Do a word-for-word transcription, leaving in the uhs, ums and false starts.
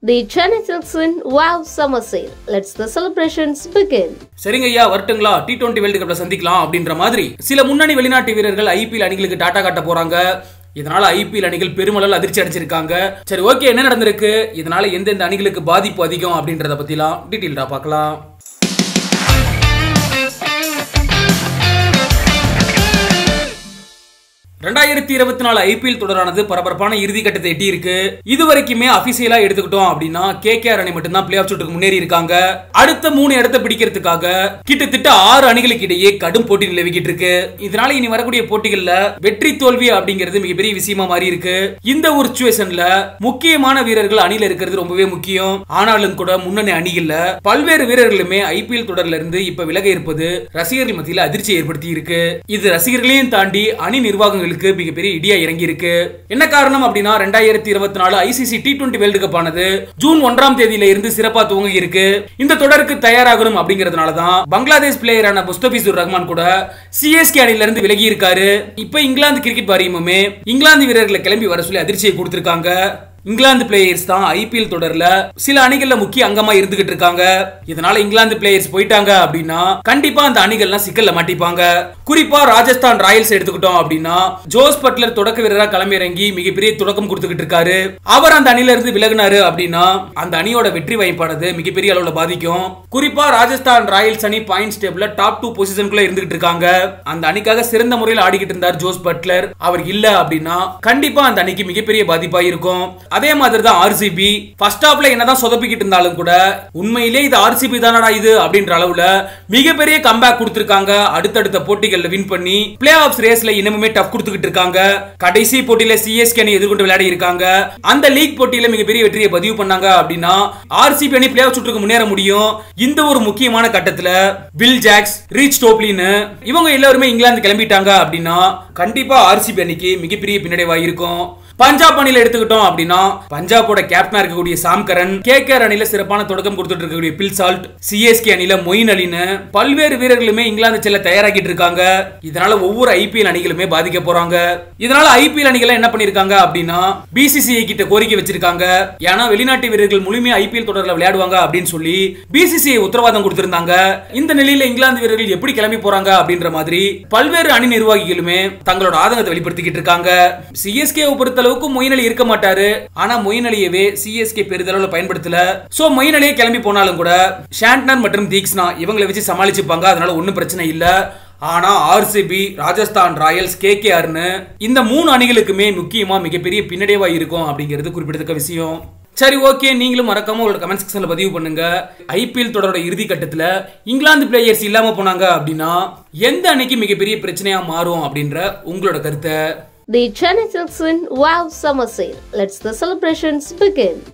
The Chennai Silks win wow summer sale. Let's the celebrations begin. சரிங்க ஐயா வரட்டுங்களா D twenty world கப்ல சந்திக்கலாம் அப்படின்ற மாதிரி சில முன்னணி வெளிநாட்டு வீரர்கள் ஐபிஎல் அணிகளுக்கு டாடா காட்ட போறாங்க. இதனால ஐபிஎல் அணிகள் பெருமளவில் அதிர்ச்சி அடைஞ்சிருக்காங்க. சரி ஓகே, என்ன நடந்திருக்கு, இதனால எந்தெந்த அணிகளுக்கு பாதிப்பு அதிகம் அப்படின்றத பத்திலாம் டீட்டெயில்டா பார்க்கலாம். ரெண்டாயிரத்தி இருபத்தி நாலு ஐபிஎல் தொடரானது பரபரப்பான இறுதி கட்டத்தை எட்டி இருக்கு. இதுவரைக்குமே அபிஷியலா எடுத்துக்கிட்டோம் அப்படின்னா கேகேஆர் அணி மட்டும் தான் பிளே ஆஃப் சுற்றுக்கு முன்னேறி இருக்காங்க. அடுத்த மூணு இடத்தை பிடிக்கிறதுக்காக கிட்டத்தட்ட ஆறு அணிகளுக்கு இடையே கடும் போட்டி நிலவிக்கிட்டு இருக்கு. இதனால இனி வரக்கூடிய போட்டிகள்ல வெற்றி தோல்வி அப்படிங்கிறது மிகப்பெரிய விஷயமா மாறி இருக்கு. இந்த ஒரு சிச்சுவேஷன்ல முக்கியமான வீரர்கள் அணியில இருக்கிறது ரொம்பவே முக்கியம். ஆனாலும் கூட முன்னணி அணிகள்ல பல்வேறு வீரர்களுமே ஐபிஎல் தொடர்ல இருந்து இப்ப விலக இருப்பது ரசிகர்கள் மத்தியில் அதிர்ச்சி ஏற்படுத்தி இருக்கு. இது ரசிகர்களையும் தாண்டி அணி நிர்வாகங்கள் மிகப்பெரிய இடியா இறங்கி இருக்கு. என்ன காரணம் அப்படின்னா ரெண்டாயிரத்தி இருபத்தி நாலு ICC T twenty world cup ஆனது ஜூன் ஒன்றாம் தேதியில இருந்து சிறப்பா துவங்கி இருக்கு. இந்த தொடருக்கு தயாராகணும் அப்படிங்கிறதுனால தான் பங்களாதேஷ் பிளேயரான முஸ்தபிசுர் ரஹ்மான் கூட சிஎஸ்கே அணியில இருந்து விலகி இருக்காரு. இப்ப இங்கிலாந்து கிரிக்கெட் வாரியமுமே இங்கிலாந்து வீரர்களை கிளம்பி வர சொல்லி அதிர்ச்சியை கொடுத்திருக்காங்க. இங்கிலாந்து பிளேயர்ஸ் தான் ஐபிஎல் தொடர்ல சில அணிகள்ல முக்கிய அங்கமா இருந்துகிட்டு இருக்காங்க. இதனால இங்கிலாந்து பிளேயர்ஸ் போயிட்டாங்க அப்படின்னா கண்டிப்பா அந்த அணிகள்லாம் சிக்கல்ல மாட்டிப்பாங்க. குறிப்பா ராஜஸ்தான் ராயல்ஸ் எடுத்துக்கிட்டோம் அப்படின்னா ஜோஸ் பட்லர் தொடக்க வீரரா களம் இறங்கி மிகப்பெரிய தொடக்கம் கொடுத்துக்கிட்டு இருக்காரு. அவர் அந்த அணில இருந்து விலகினாரு அப்படின்னா அந்த அணியோட வெற்றி வாய்ப்பானது மிகப்பெரிய அளவுல பாதிக்கும். குறிப்பா ராஜஸ்தான் ராயல்ஸ் அணி பாயிண்ட்ஸ் டேபிள்ல டாப் டூ பொசிஷனுக்குள்ள இருந்துகிட்டு இருக்காங்க. அந்த அணிக்காக சிறந்த முறையில் ஆடிக்கிட்டு இருந்தார் ஜோஸ் பட்லர். அவர் இல்ல அப்படின்னா கண்டிப்பா அந்த அணிக்கு மிகப்பெரிய பாதிப்பா இருக்கும். அதே மாதிரி தான் ஆர்சிபி ஃபர்ஸ்ட் ஹாஃப்ல என்னதான் சொதப்பிக்கிட்டு இருந்தாலும் கூட உண்மையிலே இது ஆர்சிபி தானடா இது அப்படின்ற அளவுல மிகப்பெரிய கம்பேக் கொடுத்திருக்காங்க. அடுத்தடுத்த போட்டிகள்ல வின் பண்ணி பிளே ஆஃப்ஸ் ரேஸ்ல இன்னுமே டஃப் கொடுத்துக்கிட்டு இருக்காங்க. கடைசி போட்டியில சிஎஸ்கே அணி எதிர்கொண்டு விளையாடி இருக்காங்க. அந்த லீக் போட்டியில மிகப்பெரிய வெற்றியை பதிவு பண்ணாங்க அப்படின்னா ஆர்சிபி அணி பிளே ஆஃப் சுற்றுக்கு முன்னேற முடியும். இந்த ஒரு முக்கியமான கட்டத்துல வில் ஜாக்ஸ், ரீச் டோப்லின் இவங்க எல்லாருமே இங்கிலாந்து கிளம்பிட்டாங்க அப்படின்னா கண்டிப்பா ஆர்சிபி அணிக்கு மிகப்பெரிய பின்னடைவா இருக்கும். பஞ்சாப் அணியில எடுத்துக்கிட்டோம் அப்படின்னா பஞ்சாபோட கேப்டனா இருக்கக்கூடிய சாம் கரன், கேகேஆர் அணியில சிறப்பான தொடக்கம் கொடுத்துட்டு இருக்கக்கூடிய பில் சால்ட், சிஎஸ்கே அணியில மொயின் அலின்னு பல்வேறு வீரர்களுமே இங்கிலாந்து செல்ல தயாராகிட்டு இருக்காங்க. இதனால ஒவ்வொரு ஐபிஎல் அணிகளுமே பாதிக்க போறாங்க. இதனால ஐபிஎல் அணிகள் என்ன பண்ணிருக்காங்க அப்படின்னா பிசிசிஐ கிட்ட கோரிக்கை வச்சிருக்காங்க. ஏன்னா வெளிநாட்டு வீரர்கள் முழுமையா ஐபிஎல் தொடர்ல விளையாடுவாங்க அப்படின்னு சொல்லி பிசிசிஐ உத்தரவாதம் கொடுத்திருந்தாங்க. இந்த நிலையில இங்கிலாந்து வீரர்கள் எப்படி கிளம்பி போறாங்க அப்படின்ற மாதிரி பல்வேறு அணி நிர்வாகிகளுமே தங்களோட ஆதங்கத்தை வெளிப்படுத்திக்கிட்டு இருக்காங்க. சிஎஸ்கே பொறுத்த அளவுக்கு மொயின் அலி இருக்க மாட்டாரு. ஆனா மொயின் அலியவே சிஎஸ்கே பெரிதளவுல பயன்படுத்தல. சோ மொயின் அலியே கிளம்பி போனாலும் கூட ஷாண்ட்னர் மற்றும் தீக்ஸ்னா இவங்களை வச்சு சமாளிச்சுப்பாங்க. அதனால ஒன்னும் பிரச்சனை இல்ல. ஆனா ஆர்சிபி, ராஜஸ்தான் ராயல்ஸ், கேகேஆர்னு இந்த மூணு அணிகளுக்குமே முக்கியமா மிகப்பெரிய பின்னடைவா இருக்கும் அப்படிங்கிறது குறிப்பிடத்தக்க விஷயம். சரி ஓகே, நீங்களும் மறக்காம உங்களோட கமெண்ட் செக்ஷன்ல பதிவு பண்ணுங்க. ஐபிஎல் தொடரோட இறுதி கட்டத்துல இங்கிலாந்து பிளேயர்ஸ் இல்லாம போனாங்க அப்படின்னா எந்த அணிக்கு மிகப்பெரிய பிரச்சனையா மாறும் அப்படின்ற உங்களோட கருத்தை. The Chennai Silks win wow summer sale. Let's the celebrations begin.